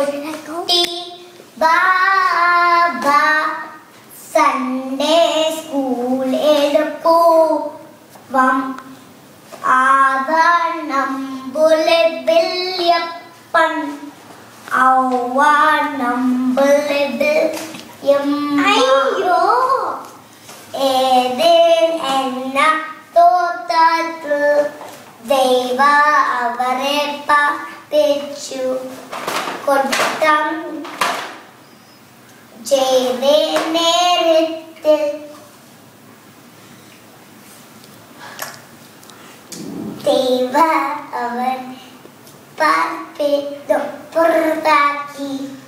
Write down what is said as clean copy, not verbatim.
കുട്ടി ബാബാ Sunday school എടുക്കുവം ആവണമ്പുലെ വല്യപ്പൻ ഔവണമ്പുലെ അയ്യോ ഏതേൻ എന്ന തോട്ടത്തിൽ ദൈവ അവരെ പാലിച്ചു കൊട്ടം ചെയ്തേ നേരത്തിൽ ദൈവ അവൻ പാർപ്പിച്ചു പുറത്താക്കി